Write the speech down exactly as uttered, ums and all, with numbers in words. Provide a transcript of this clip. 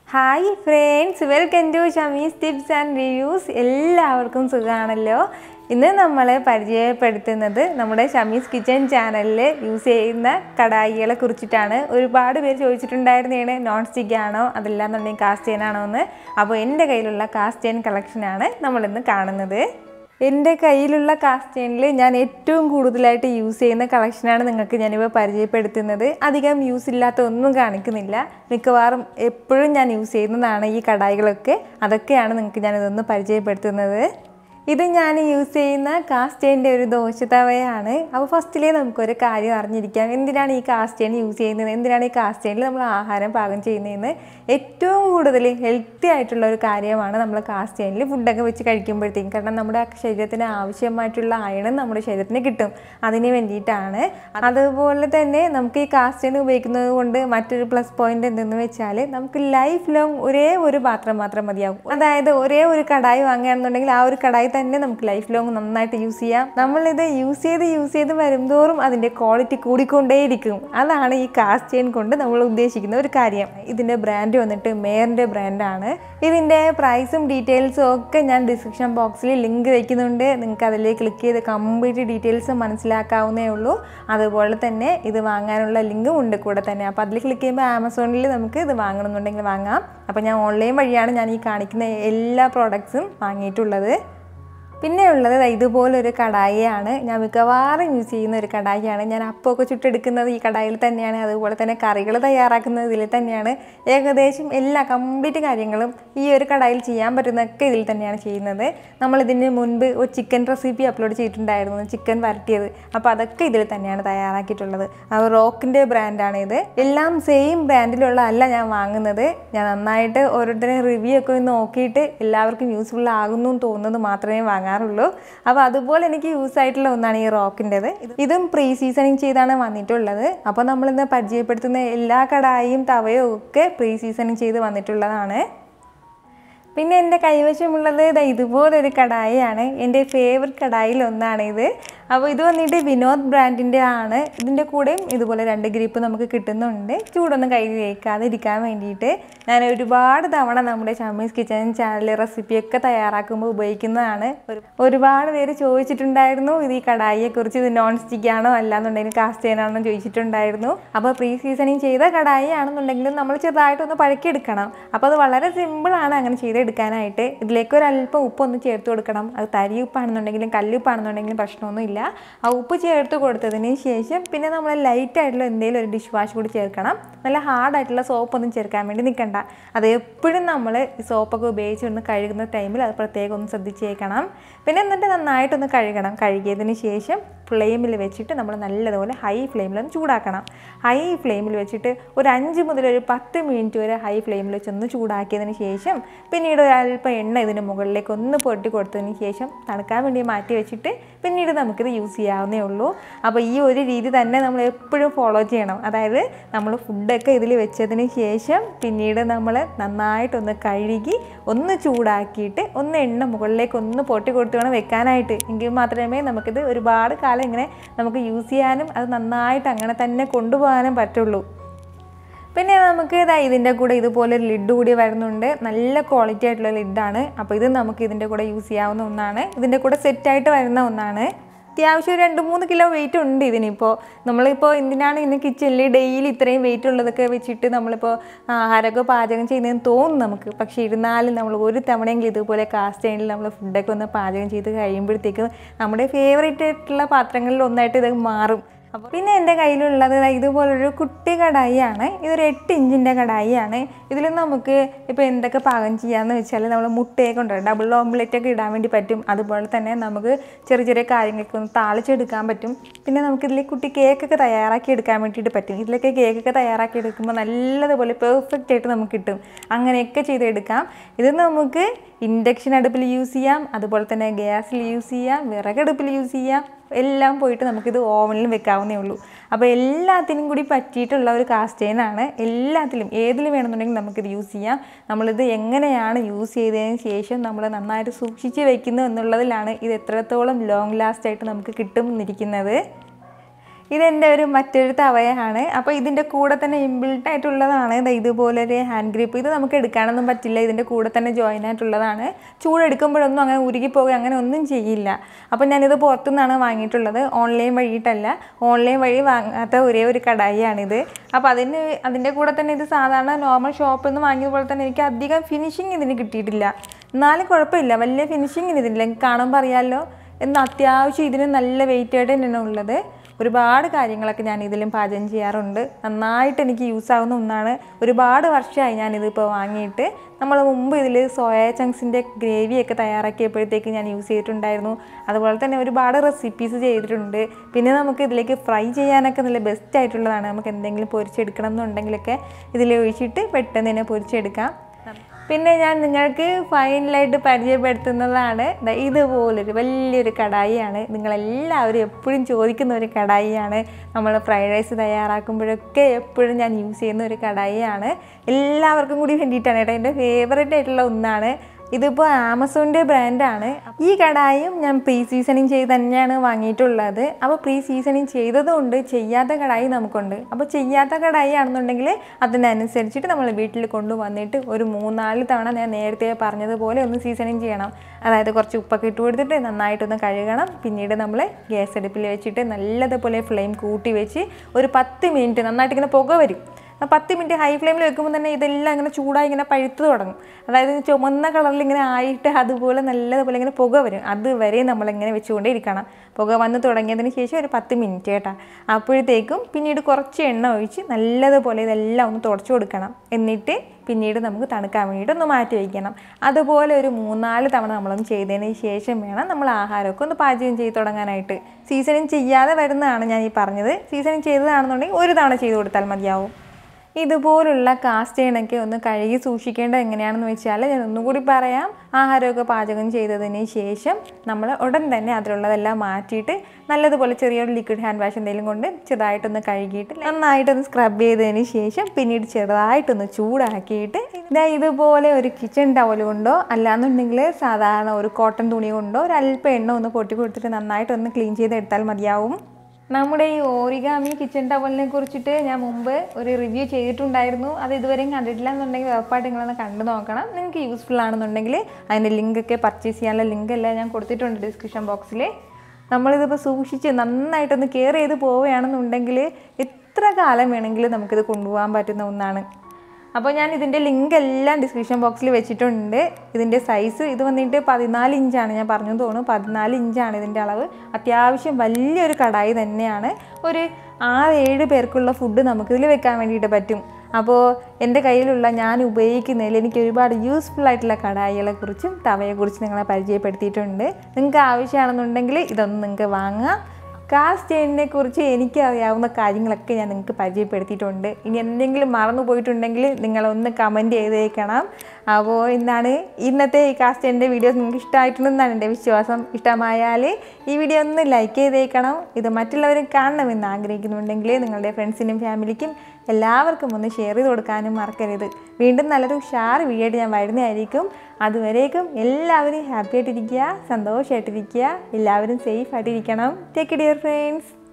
Hi friends, welcome to shameestips and reviews. എല്ലാവർക്കും സുഖാണല്ലോ. ഇന്ന് നമ്മൾ പരിചയപ്പെടുത്തുന്നത് നമ്മുടെ ഷമീസ് കിച്ചൺ ചാനലിൽ യൂസ് ചെയ്യുന്ന കടായികളെ കുറിച്ചിട്ടാണ്. ഒരുപാട് പേര് ചോദിച്ചിട്ടുണ്ടായിരുന്നതാണ് നോൺ സ്റ്റിക്ക് ആണോ അതല്ലാന്നുണ്ടെങ്കിൽ കാസ്റ്റ് അയൺ ആണോ എന്ന്. അപ്പോൾ എൻ്റെ കയ്യിലുള്ള കാസ്റ്റ് അയൺ കളക്ഷനാണ് നമ്മളിന്ന് കാണുന്നത്. എൻ്റെ കയ്യിലുള്ള കാസ്റ്റ് അയണിൽ ഞാൻ ഏറ്റവും കൂടുതലായിട്ട് യൂസ് ചെയ്യുന്ന കളക്ഷനാണ് നിങ്ങൾക്ക് ഞാനിപ്പോൾ പരിചയപ്പെടുത്തുന്നത്. അധികം യൂസ് ഇല്ലാത്ത ഒന്നും കാണിക്കുന്നില്ല. മിക്കവാറും എപ്പോഴും ഞാൻ യൂസ് ചെയ്യുന്നതാണ് ഈ കടായികളൊക്കെ. അതൊക്കെയാണ് നിങ്ങൾക്ക് ഞാനിതൊന്ന് പരിചയപ്പെടുത്തുന്നത്. ഇത് ഞാൻ യൂസ് ചെയ്യുന്ന കാസ്റ്റ് അയണിൻ്റെ ഒരു ദോശത്തവയാണ്. അപ്പോൾ ഫസ്റ്റിലേ നമുക്കൊരു കാര്യം അറിഞ്ഞിരിക്കാം, എന്തിനാണ് ഈ കാസ്റ്റ് അയൺ യൂസ് ചെയ്യുന്നത്, എന്തിനാണ് ഈ കാസ്റ്റ് അയണിൽ നമ്മൾ ആഹാരം പാകം ചെയ്യുന്നതെന്ന്. ഏറ്റവും കൂടുതൽ ഹെൽത്തി ആയിട്ടുള്ള ഒരു കാര്യമാണ് നമ്മൾ കാസ്റ്റ് അയണിൽ ഫുഡൊക്കെ വെച്ച് കഴിക്കുമ്പോഴത്തേക്കും. കാരണം നമ്മുടെ ശരീരത്തിന് ആവശ്യമായിട്ടുള്ള അയൺ നമ്മുടെ ശരീരത്തിന് കിട്ടും, അതിന് വേണ്ടിയിട്ടാണ്. അതുപോലെ തന്നെ നമുക്ക് ഈ കാസ്റ്റ് അയൺ ഉപയോഗിക്കുന്നത് കൊണ്ട് മറ്റൊരു പ്ലസ് പോയിന്റ് എന്തെന്ന് വെച്ചാൽ നമുക്ക് ലൈഫ് ലോങ് ഒരേ ഒരു പാത്രം മാത്രം മതിയാവും. അതായത് ഒരേ ഒരു കടായി വാങ്ങുകയാണെന്നുണ്ടെങ്കിൽ ആ ഒരു കടായി തന്നെ നമുക്ക് ലൈഫ് ലോങ് നന്നായിട്ട് യൂസ് ചെയ്യാം. നമ്മളിത് യൂസ് ചെയ്ത് യൂസ് ചെയ്ത് വരുംതോറും അതിൻ്റെ ക്വാളിറ്റി കൂടിക്കൊണ്ടേയിരിക്കും. അതാണ് ഈ കാസ്റ്റ് അയൺ കൊണ്ട് നമ്മൾ ഉദ്ദേശിക്കുന്ന ഒരു കാര്യം. ഇതിൻ്റെ ബ്രാൻഡ് വന്നിട്ട് മേയറിൻ്റെ ബ്രാൻഡാണ്. ഇതിൻ്റെ പ്രൈസും ഡീറ്റെയിൽസും ഒക്കെ ഞാൻ ഡിസ്ക്രിപ്ഷൻ ബോക്സിൽ ലിങ്ക് വയ്ക്കുന്നുണ്ട്. നിങ്ങൾക്ക് അതിലേക്ക് ക്ലിക്ക് ചെയ്ത് കംപ്ലീറ്റ് ഡീറ്റെയിൽസ് മനസ്സിലാക്കാവുന്നേ ഉള്ളൂ. അതുപോലെ തന്നെ ഇത് വാങ്ങാനുള്ള ലിങ്കും ഉണ്ട് കൂടെ തന്നെ. അപ്പോൾ അതിൽ ക്ലിക്ക് ചെയ്യുമ്പോൾ ആമസോണിൽ നമുക്ക് ഇത് വാങ്ങണമെന്നുണ്ടെങ്കിൽ വാങ്ങാം. അപ്പോൾ ഞാൻ ഓൺലൈൻ വഴിയാണ് ഞാൻ ഈ കാണിക്കുന്ന എല്ലാ പ്രോഡക്ട്സും വാങ്ങിയിട്ടുള്ളത്. പിന്നെ ഉള്ളത് ഇതുപോലൊരു കടായിയാണ്. ഞാൻ മിക്കവാറും യൂസ് ചെയ്യുന്ന ഒരു കടായിയാണ്. ഞാൻ അപ്പമൊക്കെ ചുട്ടെടുക്കുന്നത് ഈ കടായിൽ തന്നെയാണ്. അതുപോലെ തന്നെ കറികൾ തയ്യാറാക്കുന്നത് ഇതിൽ തന്നെയാണ്. ഏകദേശം എല്ലാ കംപ്ലീറ്റ് കാര്യങ്ങളും ഈ ഒരു കടായിൽ ചെയ്യാൻ പറ്റുന്നതൊക്കെ ഇതിൽ തന്നെയാണ് ചെയ്യുന്നത്. നമ്മളിതിന് മുൻപ് ഒരു ചിക്കൻ റെസിപ്പി അപ്ലോഡ് ചെയ്തിട്ടുണ്ടായിരുന്നു, ചിക്കൻ വരട്ടിയത്. അപ്പോൾ അതൊക്കെ ഇതിൽ തന്നെയാണ് തയ്യാറാക്കിയിട്ടുള്ളത്. അപ്പോൾ റോക്കിൻ്റെ ബ്രാൻഡാണ് ഇത്. എല്ലാം സെയിം ബ്രാൻഡിലുള്ള അല്ല ഞാൻ വാങ്ങുന്നത്. ഞാൻ നന്നായിട്ട് ഓരോരുത്തരും റിവ്യൂ ഒക്കെ നോക്കിയിട്ട് എല്ലാവർക്കും യൂസ്ഫുൾ ആകുന്നു എന്ന് തോന്നുന്നത് മാത്രമേ വാങ്ങാം ുള്ളൂ. അപ്പോൾ അതുപോലെ എനിക്ക് യൂസ് ആയിട്ടുള്ള ഒന്നാണ് ഈ റോക്കിൻ്റെത്. ഇതും പ്രീ സീസണിങ് ചെയ്താണ് വന്നിട്ടുള്ളത്. അപ്പോൾ നമ്മളിന്ന് പരിചയപ്പെടുത്തുന്ന എല്ലാ കടായിയും തവയും ഒക്കെ പ്രീ സീസണിങ് ചെയ്ത് വന്നിട്ടുള്ളതാണ്. പിന്നെ എൻ്റെ കൈവശമുള്ളത് ഇതാ ഇതുപോലൊരു കടായിയാണ്. എൻ്റെ ഫേവററ്റ് കടായിൽ ഒന്നാണ് ഇത്. അപ്പോൾ ഇത് വന്നിട്ട് വിനോദ് ബ്രാൻഡിൻ്റെ ആണ്. ഇതിൻ്റെ കൂടെയും ഇതുപോലെ രണ്ട് ഗ്രിപ്പ് നമുക്ക് കിട്ടുന്നുണ്ട്. ചൂടൊന്നും കൈ തേക്കാതെ ഇരിക്കാൻ വേണ്ടിയിട്ട്. ഞാൻ ഒരുപാട് തവണ നമ്മുടെ ഷമീസ് കിച്ചൺ ചാനൽ റെസിപ്പിയൊക്കെ തയ്യാറാക്കുമ്പോൾ ഉപയോഗിക്കുന്നതാണ്. ഒരുപാട് പേര് ചോദിച്ചിട്ടുണ്ടായിരുന്നു ഇത് ഈ കടായിയെക്കുറിച്ച്, ഇത് നോൺ സ്റ്റിക്ക് ആണോ അല്ലാന്നുണ്ടെങ്കിൽ കാസ്റ്റ് അയൺ ആണോ ചോദിച്ചിട്ടുണ്ടായിരുന്നു. അപ്പോൾ പ്രീ സീസണിങ് ചെയ്ത കടായി ആണെന്നുണ്ടെങ്കിലും നമ്മൾ ചെറുതായിട്ടൊന്ന് പഴക്കിയെടുക്കണം. അപ്പോൾ അത് വളരെ സിമ്പിളാണ് അങ്ങനെ ചെയ്തെടുക്കാനായിട്ട്. ഇതിലേക്ക് ഒരല്പം ഉപ്പൊന്ന് ചേർത്ത് കൊടുക്കണം. അത് തരി ഉപ്പാണെന്നുണ്ടെങ്കിലും കല്ലുപ്പാണെന്നുണ്ടെങ്കിലും പ്രശ്നമൊന്നുമില്ല. ആ ഉപ്പ് ചേർത്ത് കൊടുത്തതിന് ശേഷം പിന്നെ നമ്മൾ ലൈറ്റ് ആയിട്ടുള്ള എന്തെങ്കിലും ഒരു ഡിഷ് വാഷ് കൂടി ചേർക്കണം. നല്ല ഹാർഡായിട്ടുള്ള സോപ്പൊന്നും ചേർക്കാൻ വേണ്ടി നിൽക്കണ്ട. അത് എപ്പോഴും നമ്മൾ ഈ സോപ്പൊക്കെ ഉപയോഗിച്ച് ഒന്ന് കഴുകുന്ന ടൈമിൽ അത് പ്രത്യേകം ഒന്ന് ശ്രദ്ധിച്ചേക്കണം. പിന്നെ എന്നിട്ട് നന്നായിട്ടൊന്ന് കഴുകണം. കഴുകിയതിന് ശേഷം ഫ്ലെയിമിൽ വെച്ചിട്ട് നമ്മൾ നല്ലതുപോലെ ഹൈ ഫ്ലെയിമിലൊന്ന് ചൂടാക്കണം. ഹൈ ഫ്ലെയിമിൽ വെച്ചിട്ട് ഒരു അഞ്ച് മുതൽ ഒരു പത്ത് മിനിറ്റ് വരെ ഹൈ ഫ്ലെയിമിൽ വെച്ചൊന്ന് ചൂടാക്കിയതിന് ശേഷം പിന്നീട് ഒരല്പം എണ്ണ ഇതിന് മുകളിലേക്ക് ഒന്ന് പൊട്ടി കൊടുത്തതിന് ശേഷം തണുക്കാൻ വേണ്ടി മാറ്റി വെച്ചിട്ട് പിന്നീട് നമുക്കിത് യൂസ് ചെയ്യാവുന്നേ ഉള്ളൂ. അപ്പോൾ ഈ ഒരു രീതി തന്നെ നമ്മൾ എപ്പോഴും ഫോളോ ചെയ്യണം. അതായത് നമ്മൾ ഫുഡൊക്കെ ഇതിൽ വെച്ചതിന് ശേഷം പിന്നീട് നമ്മൾ നന്നായിട്ടൊന്ന് കഴുകി ഒന്ന് ചൂടാക്കിയിട്ട് ഒന്ന് എണ്ണ മുകളിലേക്ക് ഒന്ന് പൊട്ടി കൊടുത്ത് വേണം വെക്കാനായിട്ട്. എങ്കിൽ മാത്രമേ നമുക്കിത് ഒരുപാട് കാലം ഇങ്ങനെ നമുക്ക് യൂസ് ചെയ്യാനും അത് നന്നായിട്ട് അങ്ങനെ തന്നെ കൊണ്ടുപോകാനും പറ്റുള്ളൂ. പിന്നെ നമുക്ക് ഇതാ ഇതിൻ്റെ കൂടെ ഇതുപോലെ ഒരു ലിഡ് കൂടി വരുന്നുണ്ട്. നല്ല ക്വാളിറ്റി ആയിട്ടുള്ള ലിഡാണ്. അപ്പോൾ ഇത് നമുക്ക് ഇതിൻ്റെ കൂടെ യൂസ് ചെയ്യാവുന്ന ഒന്നാണ്. ഇതിൻ്റെ കൂടെ സെറ്റായിട്ട് വരുന്ന ഒന്നാണ്. അത്യാവശ്യം രണ്ട് മൂന്ന് കിലോ വെയിറ്റ് ഉണ്ട് ഇതിനിപ്പോൾ. നമ്മളിപ്പോൾ എന്തിനാണ് ഇന്ന് കിച്ചണിൽ ഡെയിലി ഇത്രയും വെയിറ്റ് ഉള്ളതൊക്കെ വെച്ചിട്ട് നമ്മളിപ്പോൾ ആഹാരമൊക്കെ പാചകം ചെയ്യുന്നതെന്ന് തോന്നും നമുക്ക്. പക്ഷേ ഇരുന്നാലും നമ്മൾ ഒരു തവണയെങ്കിലും ഇതുപോലെ കാസ്റ്റ് അയണിൽ നമ്മൾ ഫുഡൊക്കെ ഒന്ന് പാചകം ചെയ്ത് കഴിയുമ്പോഴത്തേക്കും നമ്മുടെ ഫേവറേറ്റ് ആയിട്ടുള്ള പാത്രങ്ങളിൽ ഒന്നായിട്ട് ഇത് മാറും. അപ്പോൾ പിന്നെ എൻ്റെ കയ്യിലുള്ളത് ഇതുപോലൊരു കുട്ടി കടായിയാണ്. ഇതൊരു എട്ട് ഇഞ്ചിൻ്റെ കടായിയാണ്. ഇതിൽ നമുക്ക് ഇപ്പോൾ എന്തൊക്കെ പാകം ചെയ്യാമെന്ന് വെച്ചാൽ നമ്മൾ മുട്ടയൊക്കെ ഉണ്ട്, ഡബിൾ ഓംലെറ്റൊക്കെ ഇടാൻ വേണ്ടി പറ്റും. അതുപോലെ തന്നെ നമുക്ക് ചെറിയ ചെറിയ കാര്യങ്ങളൊക്കെ ഒന്ന് താളിച്ചെടുക്കാൻ പറ്റും. പിന്നെ നമുക്കിതിൽ കുട്ടി കേക്കൊക്കെ തയ്യാറാക്കി എടുക്കാൻ വേണ്ടിയിട്ട് പറ്റും. ഇതിലൊക്കെ കേക്കൊക്കെ തയ്യാറാക്കി എടുക്കുമ്പോൾ നല്ലതുപോലെ പെർഫെക്റ്റ് ആയിട്ട് നമുക്ക് കിട്ടും. അങ്ങനെയൊക്കെ ചെയ്തെടുക്കാം. ഇത് നമുക്ക് ഇൻഡക്ഷൻ അടുപ്പിൽ യൂസ് ചെയ്യാം, അതുപോലെ തന്നെ ഗ്യാസിൽ യൂസ് ചെയ്യാം, വിറകടുപ്പിൽ യൂസ് ചെയ്യാം. എല്ലാം പോയിട്ട് നമുക്കിത് ഓവനിലും വെക്കാവുന്നേ ഉള്ളൂ. അപ്പോൾ എല്ലാത്തിനും കൂടി പറ്റിയിട്ടുള്ള ഒരു കാസ്റ്റ് അയൺ ആണ്. എല്ലാത്തിലും ഏതിലും വേണമെന്നുണ്ടെങ്കിൽ നമുക്കിത് യൂസ് ചെയ്യാം. നമ്മളിത് എങ്ങനെയാണ് യൂസ് ചെയ്തതിന് ശേഷം നമ്മൾ നന്നായിട്ട് സൂക്ഷിച്ച് വെക്കുന്നു എന്നുള്ളതിലാണ് ഇത് എത്രത്തോളം ലോങ് ലാസ്റ്റ് ആയിട്ട് നമുക്ക് കിട്ടും എന്നിരിക്കുന്നത്. ഇതെൻ്റെ ഒരു മറ്റൊരു തവയാണ്. അപ്പോൾ ഇതിൻ്റെ കൂടെ തന്നെ ഇൻബിൽട്ട് ആയിട്ടുള്ളതാണ് ഇതുപോലൊരു ഹാൻഡ് ഗ്രിപ്പ്. ഇത് നമുക്ക് എടുക്കാനൊന്നും പറ്റില്ല, ഇതിൻ്റെ കൂടെ തന്നെ ജോയിൻ ആയിട്ടുള്ളതാണ്. ചൂടെടുക്കുമ്പോഴൊന്നും അങ്ങനെ ഉരുകിപ്പോവുക അങ്ങനെ ഒന്നും ചെയ്യില്ല. അപ്പോൾ ഞാനിത് പുറത്തുനിന്നാണ് വാങ്ങിയിട്ടുള്ളത്, ഓൺലൈൻ വഴിയിട്ടല്ല. ഓൺലൈൻ വഴി വാങ്ങാത്ത ഒരേ ഒരു കടായിയാണിത്. അപ്പോൾ അതിന് അതിൻ്റെ കൂടെ തന്നെ ഇത് സാധാരണ നോർമൽ ഷോപ്പിൽ നിന്ന് വാങ്ങിയ പോലെ തന്നെ എനിക്ക് അധികം ഫിനിഷിങ് ഇതിന് കിട്ടിയിട്ടില്ല. എന്നാലും കുഴപ്പമില്ല, വലിയ ഫിനിഷിങ് ഇതില്ല, കാണുമ്പോൾ അറിയാമല്ലോ. എന്നാൽ അത്യാവശ്യം ഇതിന് നല്ല വെയിറ്റ് ആയിട്ട് തന്നെയാണ് ഉള്ളത്. ഒരുപാട് കാര്യങ്ങളൊക്കെ ഞാൻ ഇതിലും പാചകം ചെയ്യാറുണ്ട്, നന്നായിട്ട് എനിക്ക് യൂസ് ആവുന്ന ഒന്നാണ്. ഒരുപാട് വർഷമായി ഞാനിതിപ്പോൾ വാങ്ങിയിട്ട്. നമ്മൾ മുമ്പ് ഇതിൽ സോയ ചങ്ക്സിൻ്റെ ഗ്രേവിയൊക്കെ തയ്യാറാക്കിയപ്പോഴത്തേക്ക് ഞാൻ യൂസ് ചെയ്തിട്ടുണ്ടായിരുന്നു. അതുപോലെ തന്നെ ഒരുപാട് റെസിപ്പീസ് ചെയ്തിട്ടുണ്ട്. പിന്നെ നമുക്ക് ഇതിലേക്ക് ഫ്രൈ ചെയ്യാനൊക്കെ നല്ല ബെസ്റ്റ് ആയിട്ടുള്ളതാണ്. നമുക്ക് എന്തെങ്കിലും പൊരിച്ചെടുക്കണം എന്നുണ്ടെങ്കിലൊക്കെ ഇതിൽ ഒഴിച്ചിട്ട് പെട്ടെന്ന് തന്നെ പൊരിച്ചെടുക്കാം. പിന്നെ ഞാൻ നിങ്ങൾക്ക് ഫൈനലായിട്ട് പരിചയപ്പെടുത്തുന്നതാണ് ഇതുപോലൊരു വലിയൊരു കടായിയാണ്. നിങ്ങളെല്ലാവരും എപ്പോഴും ചോദിക്കുന്ന ഒരു കടായിയാണ്. നമ്മൾ ഫ്രൈഡ് റൈസ് തയ്യാറാക്കുമ്പോഴൊക്കെ എപ്പോഴും ഞാൻ യൂസ് ചെയ്യുന്ന ഒരു കടായിയാണ്. എല്ലാവർക്കും കൂടി വേണ്ടിയിട്ടാണ് കേട്ടോ, എൻ്റെ ഫേവറേറ്റ് ആയിട്ടുള്ള ഒന്നാണ്. ഇതിപ്പോൾ ആമസോണിൻ്റെ ബ്രാൻഡാണ്. ഈ കടായും ഞാൻ പ്രീ സീസണിങ് ചെയ്ത് തന്നെയാണ് വാങ്ങിയിട്ടുള്ളത്. അപ്പോൾ പ്രീ സീസണിങ് ചെയ്തതുകൊണ്ട് ചെയ്യാത്ത കടായി നമുക്കുണ്ട്. അപ്പോൾ ചെയ്യാത്ത കടായി ആണെന്നുണ്ടെങ്കിൽ അതിനനുസരിച്ചിട്ട് നമ്മൾ വീട്ടിൽ കൊണ്ടുവന്നിട്ട് ഒരു മൂന്നാല് തവണ ഞാൻ നേരത്തെ പറഞ്ഞതുപോലെ ഒന്ന് സീസണിങ് ചെയ്യണം. അതായത് കുറച്ച് ഉപ്പൊക്കെ ഇട്ട് കൊടുത്തിട്ട് നന്നായിട്ടൊന്ന് കഴുകണം. പിന്നീട് നമ്മൾ ഗ്യാസ് അടുപ്പിൽ വെച്ചിട്ട് നല്ലതുപോലെ ഫ്ലെയിം കൂട്ടി വെച്ച് ഒരു പത്ത് മിനിറ്റ് നന്നായിട്ട് ഇങ്ങനെ പുക വരും. പത്ത് മിനിറ്റ് ഹൈ ഫ്ലെയിമിൽ വെക്കുമ്പോൾ തന്നെ ഇതെല്ലാം ഇങ്ങനെ ചൂടായി ഇങ്ങനെ പഴുത്ത് തുടങ്ങും. അതായത് ചുമന്ന കളറിൽ ഇങ്ങനെ ആയിട്ട് അതുപോലെ നല്ലതുപോലെ ഇങ്ങനെ പുക വരും. അതുവരെ നമ്മളിങ്ങനെ വെച്ചുകൊണ്ടേ ഇരിക്കണം. പുക വന്ന് തുടങ്ങിയതിന് ശേഷം ഒരു പത്ത് മിനിറ്റ് കേട്ടോ. അപ്പോഴത്തേക്കും പിന്നീട് കുറച്ച് എണ്ണ ഒഴിച്ച് നല്ലതുപോലെ ഇതെല്ലാം ഒന്ന് തുടച്ചു കൊടുക്കണം. എന്നിട്ട് പിന്നീട് നമുക്ക് തണുക്കാൻ വേണ്ടിയിട്ട് ഒന്ന് മാറ്റി വയ്ക്കണം. അതുപോലെ ഒരു മൂന്നാല് തവണ നമ്മളൊന്ന് ചെയ്തതിന് ശേഷം വേണം നമ്മൾ ആഹാരമൊക്കെ ഒന്ന് പാചകം ചെയ്ത് തുടങ്ങാനായിട്ട്. സീസണിങ് ചെയ്യാതെ വരുന്നതാണ് ഞാൻ ഈ പറഞ്ഞത്. സീസണിങ് ചെയ്തതാണെന്നുണ്ടെങ്കിൽ ഒരു തവണ ചെയ്ത് കൊടുത്താൽ മതിയാവും. ഇതുപോലുള്ള കാസ്റ്റ് അയണൊക്കെ ഒന്ന് കഴുകി സൂക്ഷിക്കേണ്ടത് എങ്ങനെയാണെന്ന് വെച്ചാൽ ഞാൻ ഒന്നും കൂടി പറയാം. ആഹാരമൊക്കെ പാചകം ചെയ്തതിന് ശേഷം നമ്മൾ ഉടൻ തന്നെ അതിലുള്ളതെല്ലാം മാറ്റിയിട്ട് നല്ലതുപോലെ ചെറിയൊരു ലിക്വിഡ് ഹാൻഡ് വാഷ് എന്തെങ്കിലും കൊണ്ട് ചെറുതായിട്ടൊന്ന് കഴുകിയിട്ട് നന്നായിട്ടൊന്ന് സ്ക്രബ് ചെയ്തതിന് ശേഷം പിന്നീട് ചെറുതായിട്ടൊന്ന് ചൂടാക്കിയിട്ട് ഇതാ ഇതുപോലെ ഒരു കിച്ചൺ ടവൽ കൊണ്ടോ അല്ലാന്നുണ്ടെങ്കിൽ സാധാരണ ഒരു കോട്ടൺ തുണി കൊണ്ടോ ഒരു അല്പം എണ്ണ ഒന്ന് പൊട്ടി കൊടുത്തിട്ട് നന്നായിട്ടൊന്ന് ക്ലീൻ ചെയ്തെടുത്താൽ മതിയാവും. നമ്മുടെ ഈ ഓറിഗാമി കിച്ചൺ ടവലിനെ കുറിച്ചിട്ട് ഞാൻ മുമ്പ് ഒരു റിവ്യൂ ചെയ്തിട്ടുണ്ടായിരുന്നു. അത് ഇതുവരെയും കണ്ടിട്ടില്ല എന്നുണ്ടെങ്കിൽ ഉറപ്പായിട്ട് നിങ്ങളൊന്ന് കണ്ടു നോക്കണം. നിങ്ങൾക്ക് യൂസ്ഫുൾ ആണെന്നുണ്ടെങ്കിൽ അതിൻ്റെ ലിങ്കൊക്കെ പർച്ചേസ് ചെയ്യാനുള്ള ലിങ്ക് എല്ലാം ഞാൻ കൊടുത്തിട്ടുണ്ട് ഡിസ്ക്രിപ്ഷൻ ബോക്സിൽ. നമ്മളിതിപ്പോൾ സൂക്ഷിച്ച് നന്നായിട്ടൊന്ന് കെയർ ചെയ്ത് പോവുകയാണെന്നുണ്ടെങ്കിൽ എത്ര കാലം വേണമെങ്കിലും നമുക്കിത് കൊണ്ടുപോകാൻ പറ്റുന്ന ഒന്നാണ്. അപ്പോൾ ഞാൻ ഇതിൻ്റെ ലിങ്ക് എല്ലാം ഡിസ്ക്രിപ്ഷൻ ബോക്സിൽ വെച്ചിട്ടുണ്ട്. ഇതിൻ്റെ സൈസ് ഇത് വന്നിട്ട് പതിനാല് ഇഞ്ചാണ്, ഞാൻ പറഞ്ഞു തോന്നുന്നു പതിനാല് ഇഞ്ചാണ് ഇതിൻ്റെ അളവ്. അത്യാവശ്യം വലിയൊരു കടായി തന്നെയാണ്. ഒരു ആറ് ഏഴ് പേർക്കുള്ള ഫുഡ് നമുക്കിതിൽ വെക്കാൻ വേണ്ടിയിട്ട് പറ്റും. അപ്പോൾ എൻ്റെ കയ്യിലുള്ള ഞാൻ ഉപയോഗിക്കുന്നതിൽ എനിക്ക് ഒരുപാട് യൂസ്ഫുൾ ആയിട്ടുള്ള കടായികളെ കുറിച്ചും തവയെക്കുറിച്ചും നിങ്ങളെ പരിചയപ്പെടുത്തിയിട്ടുണ്ട്. നിങ്ങൾക്ക് ആവശ്യമാണെന്നുണ്ടെങ്കിൽ ഇതൊന്നും നിങ്ങൾക്ക് വാങ്ങാം. കാസ്റ്റ് അയണിനെ കുറിച്ച് എനിക്കറിയാവുന്ന കാര്യങ്ങളൊക്കെ ഞാൻ നിങ്ങൾക്ക് പരിചയപ്പെടുത്തിയിട്ടുണ്ട്. ഇനി എന്തെങ്കിലും മറന്നു പോയിട്ടുണ്ടെങ്കിൽ നിങ്ങളൊന്ന് കമൻറ്റ് ചെയ്തേക്കണം. അപ്പോൾ എന്താണ് ഇന്നത്തെ ഈ കാസ്റ്റ് അയണിൻ്റെ വീഡിയോസ് നിങ്ങൾക്ക് ഇഷ്ടമായിട്ടുണ്ടെന്നാണ് എൻ്റെ വിശ്വാസം. ഇഷ്ടമായാൽ ഈ വീഡിയോ ഒന്ന് ലൈക്ക് ചെയ്തേക്കണം. ഇത് മറ്റുള്ളവരും കാണണമെന്ന് ആഗ്രഹിക്കുന്നുണ്ടെങ്കിൽ നിങ്ങളുടെ ഫ്രണ്ട്സിനും ഫാമിലിക്കും എല്ലാവർക്കും ഒന്ന് ഷെയർ ചെയ്ത് കൊടുക്കാനും മറക്കരുത്. വീണ്ടും നല്ലൊരു ഉഷാർ വീഡിയോ ആയിട്ട് ഞാൻ വരുന്നതായിരിക്കും. അതുവരേക്കും എല്ലാവരും ഹാപ്പി ആയിട്ടിരിക്കുക, സന്തോഷമായിട്ടിരിക്കുക, എല്ലാവരും സേഫ് ആയിട്ടിരിക്കണം. Take care friends.